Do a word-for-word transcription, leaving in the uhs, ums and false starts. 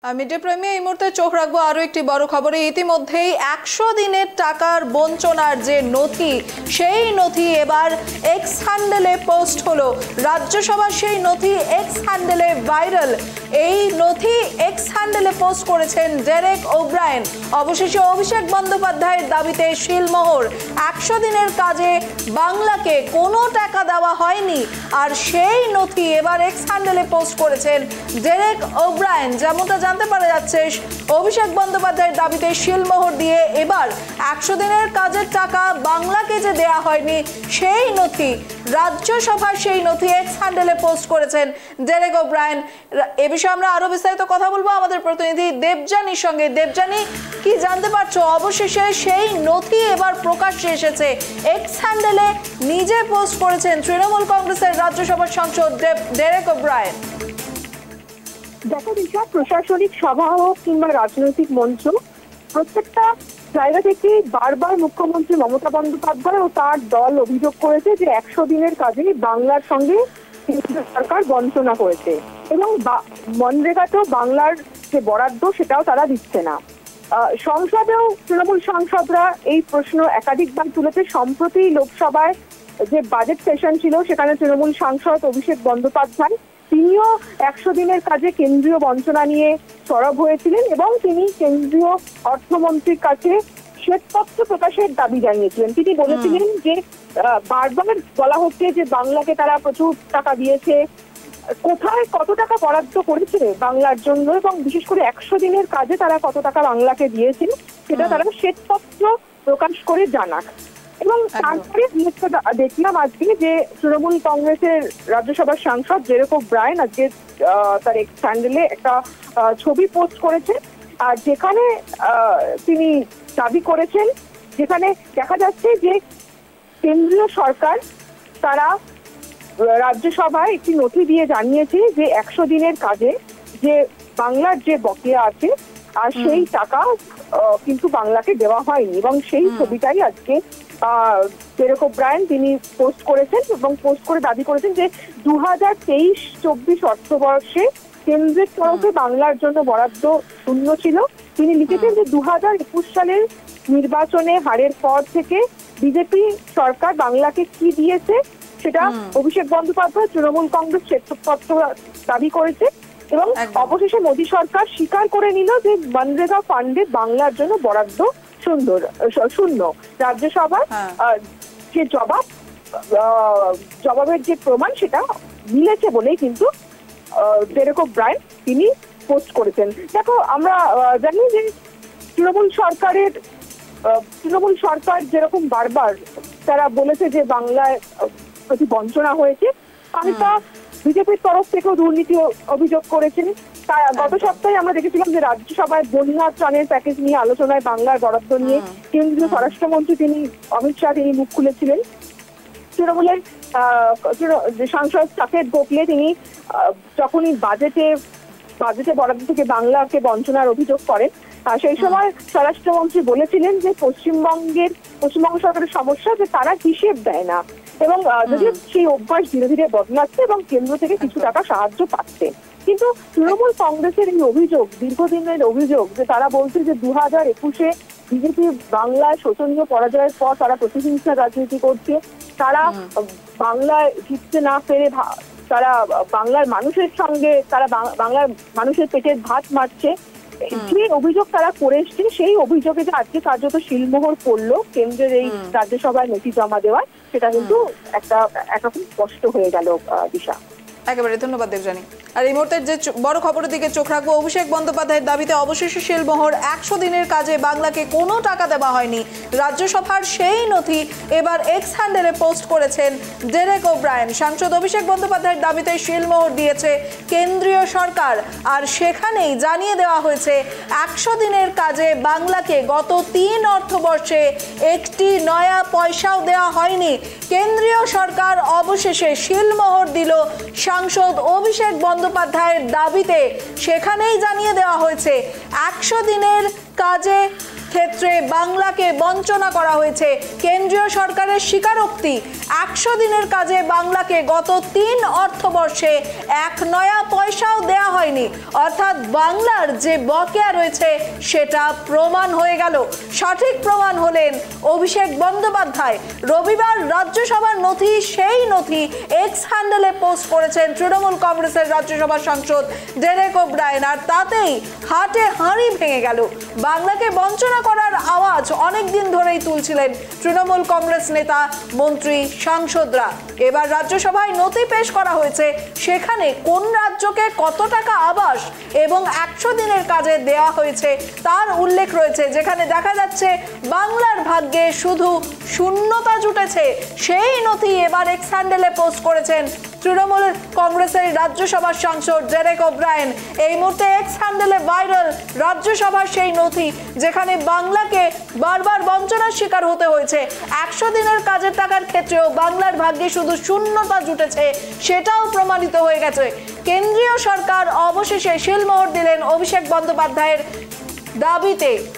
Media প্রেমী এই মুহূর্তে চোখ রাখবো আরো একটি বড় খবরে। ইতিমধ্যেই একশো দিনের টাকার বঞ্চনার যে নথি, সেই নথি এবার এক্স হ্যান্ডেলে পোস্ট হলো। রাজ্যসভার সেই নথি এক্স হ্যান্ডেলে ভাইরাল। এই নথি এক্স হ্যান্ডেলে পোস্ট করেছেন ডেরেক ওব্রায়েন। অবশেষে অভিষেক বন্দ্যোপাধ্যায়ের দাবিতে শিলমোহর। একশো দিনের কাজে বাংলাকে কোনো টাকা দেওয়া হয়নি, আর সেই নথি এবার এক্স হ্যান্ডেলে পোস্ট করেছেন ডেরেক ওব্রায়েন। যেমনটা জানতে পারা যাচ্ছে, অভিষেক বন্দ্যোপাধ্যায়ের দাবিতে শিলমোহর দিয়ে এবার একশো দিনের কাজের টাকা বাংলাকে যে দেয়া হয়নি, সেই নথি রাজ্যসভার সেই নথি এক্স হ্যান্ডেলে পোস্ট করেছেন ডেরেক ওব্রায়েন। এ বিষয়ে আমরা আরো বিস্তারিত কথা বলবো আমাদের প্রতিনিধি দেবযানীর সঙ্গে। দেবযানী, কি জানতে পারছো? অবশেষে সেই নথি এবার প্রকাশ্যে এসেছে, এক্স হ্যান্ডেলে নিজে পোস্ট করেছেন তৃণমূল কংগ্রেসের রাজ্যসভার সাংসদ ডেরেক ওব্রায়েন। দেখো দিশা, প্রশাসনিক সভা হোক কিংবা রাজনৈতিক মঞ্চ, প্রত্যেকটা জায়গা থেকে বারবার মুখ্যমন্ত্রী মমতা বন্দ্যোপাধ্যায় ও তার দল অভিযোগ করেছে যে একশো দিনের কাজে বাংলার সঙ্গে কেন্দ্র সরকার বঞ্চনা করেছে এবং মনরেগাতেও বাংলার যে বরাদ্দ সেটাও তারা দিচ্ছে না। সংসদেও তৃণমূল সাংসদরা এই প্রশ্ন একাধিকবার তুলেছে। সম্প্রতি লোকসভায় যে বাজেট সেশন ছিল, সেখানে তৃণমূল সাংসদ অভিষেক বন্দ্যোপাধ্যায় তিনিও একশো দিনের কাজে কেন্দ্রীয় বঞ্চনা নিয়ে সরব হয়েছিলেন এবং তিনি কেন্দ্রীয় অর্থমন্ত্রীর কাছে শ্বেতপত্র প্রকাশের দাবি জানিয়েছিলেন। তিনি বলেছিলেন যে বারবার বলা হচ্ছে যে বাংলাকে তারা প্রচুর টাকা দিয়েছে, কোথায় কত টাকা বরাদ্দ করেছে বাংলার জন্য এবং বিশেষ করে একশো দিনের কাজে তারা কত টাকা বাংলাকে দিয়েছে সেটা তারা শ্বেতপত্র প্রকাশ করে জানাক। এবং তারপরে দেখলাম আজকে যে তৃণমূল কংগ্রেসের রাজ্যসভার সাংসদ ডেরেক ওব্রায়েন আজকে তার এক্স হ্যান্ডেলে একটা ছবি পোস্ট করেছে, আর যেখানে তিনি দাবি করেছেন, যেখানে দেখা যাচ্ছে যে কেন্দ্রীয় সরকার তারা রাজ্যসভায় একটি নথি দিয়ে জানিয়েছে যে একশো দিনের কাজে যে বাংলার যে বকেয়া আছে আর সেই টাকা কিন্তু বাংলাকে দেওয়া হয়নি। এবং সেই ছবিটাই আজকে ডেরেক ওব্রায়েন তিনি পোস্ট করেছেন এবং পোস্ট করে দাবি করেছেন যে দু হাজার তেইশ চব্বিশ অর্থবর্ষে কেন্দ্রের তরফে বাংলার জন্য বরাদ্দ শূন্য ছিল। তিনি লিখেছেন যে দু হাজার একুশ সালের নির্বাচনে হারের পর থেকে বিজেপি সরকার বাংলাকে কি দিয়েছে সেটা অভিষেক বন্দ্যোপাধ্যায় তৃণমূল কংগ্রেস শ্বেতপত্র দাবি করেছে এবং অবশেষে মোদী সরকার স্বীকার করে নিল যে মনরেগা ফান্ডে বাংলার জন্য বরাদ্দ সুন্দর শূন্য। রাজ্যসভার যে জবাব জবাবের যে প্রমাণ সেটা মিলেছে বলেই কিন্তু ডেরেক ওব্রায়েন তিনি পোস্ট করেছেন। দেখো, আমরা জানি যে তৃণমূল সরকারের তৃণমূল সরকার যেরকম বারবার তারা বলেছে যে বাংলায় প্রতি বঞ্চনা হয়েছে, আমি তা বিজেপির তরফ থেকেও দুর্নীতি অভিযোগ করেছেন। তাই গত সপ্তাহে আমরা দেখেছিলাম যে রাজ্যসভায় বন্যা ত্রাণের প্যাকেজ নিয়ে আলোচনায় বাংলার বরাদ্দ নিয়ে কেন্দ্রীয় স্বরাষ্ট্রমন্ত্রী তিনি অমিত শাহ তিনি মুখ খুলেছিলেন। তৃণমূলের সাংসদ সাকেত গোখলে তিনি যখনই বাজেটে বাজেটে বরাদ্দ থেকে বাংলাকে বঞ্চনার অভিযোগ করেন, সেই সময় স্বরাষ্ট্রমন্ত্রী বলেছিলেন যে পশ্চিমবঙ্গের পশ্চিমবঙ্গ সরকারের সমস্যা যে তারা হিসেব দেয় না এবং যদিও সেই অভ্যাস ধীরে ধীরে বদলাচ্ছে এবং কেন্দ্র থেকে কিছু টাকা সাহায্য পাচ্ছে। কিন্তু তৃণমূল কংগ্রেসের এই অভিযোগ, দীর্ঘদিনের অভিযোগ, যে তারা বলছে যে দু হাজার একুশে বিজেপি বাংলায় শোচনীয় পরাজয়ের পর তারা প্রতিহিংসার রাজনীতি করছে, তারা বাংলায় জিততে না পেরে তারা বাংলার মানুষের সঙ্গে তারা বাংলার মানুষের পেটের ভাত মারছে, যে অভিযোগ তারা করে এসছে, সেই অভিযোগে যে আজকে কার্যত শিলমোহর পড়লো কেন্দ্রের এই রাজ্যসভায় নথি জমা দেওয়ার, সেটা কিন্তু একটা একরকম স্পষ্ট হয়ে গেল দিশা। একেবারে ধন্যবাদ দেবযানী। আর এই মুহূর্তের যে বড় খবরের দিকে চোখ রাখবো, অভিষেক বন্দ্যোপাধ্যায়ের দাবিতে অবশেষে শিলমোহর। একশো দিনের কাজে বাংলাকে কোনো টাকা দেওয়া হয়নি, রাজ্যসভার সেই নথি এবার এক্স হ্যান্ডেলে পোস্ট করেছেন ডেরেক ওব্রায়েন। সাংসদ অভিষেক বন্দ্যোপাধ্যায়ের দাবিতে শিলমোহর দিয়েছে কেন্দ্রীয় সরকার, আর সেখানেই জানিয়ে দেওয়া হয়েছে একশো দিনের কাজে বাংলাকে গত তিন অর্থবর্ষে একটি নয়া পয়সাও দেওয়া হয়নি। কেন্দ্রীয় সরকার অবশেষে শিলমোহর দিল সাংসদ অভিষেক বন্দ্যোপাধ্যায়ের দাবিতে। সেখানেই জানিয়ে দেওয়া হয়েছে একশো দিনের কাজে ক্ষেত্রে বাংলাকে বঞ্চনা করা হয়েছে। কেন্দ্রীয় সরকারের স্বীকারোক্তি, একশো দিনের কাজে বাংলাকে গত তিন অর্থবর্ষে এক নয়া পয়সাও দেয়া হয়নি, অর্থাৎ বাংলার যে বকেয়া রয়েছে সেটা প্রমাণ হয়ে গেল। সঠিক প্রমাণ হলেন অভিষেক বন্দ্যোপাধ্যায়। রবিবার রাজ্যসভার নথি, সেই নথি এক্স হ্যান্ডেলে পোস্ট করেছেন তৃণমূল কংগ্রেসের রাজ্যসভা সাংসদ ডেরেক ওব্রায়েন, আর তাতেই হাটে হাঁড়ি ভেঙে গেল। বাংলাকে বঞ্চনা করার আওয়াজ অনেক দিন ধরেই তুলছিলেন তৃণমূল কংগ্রেস নেতা, মন্ত্রী, সাংসদরা। এবার রাজ্যসভায় নথি পেশ করা হয়েছে, সেখানে কোন রাজ্যকে কত টাকা আবাস এবং একশো দিনের কাজে দেওয়া হয়েছে তার উল্লেখ রয়েছে, যেখানে দেখা যাচ্ছে বাংলার ভাগ্যে শুধু শূন্যতা জুটেছে। সেই নথি এবার এক্স হ্যান্ডেলে পোস্ট করেছেন তৃণমূল কংগ্রেসের রাজ্যসভার সাংসদ ডেরেক ওব্রায়েন। এই মুহূর্তে এক্স হ্যান্ডেলে ভাইরাল রাজ্যসভার সেই নথি, যেখানে বাংলাকে বারবার বঞ্চনার শিকার হতে হয়েছে। একশো দিনের কাজের টাকার ক্ষেত্রেও বাংলার ভাগ্যে শুধু শূন্যতা জুটেছে, সেটাও প্রমাণিত হয়ে গেছে। কেন্দ্রীয় সরকার অবশেষে শিলমোহর দিলেন অভিষেক বন্দ্যোপাধ্যায়ের দাবিতে।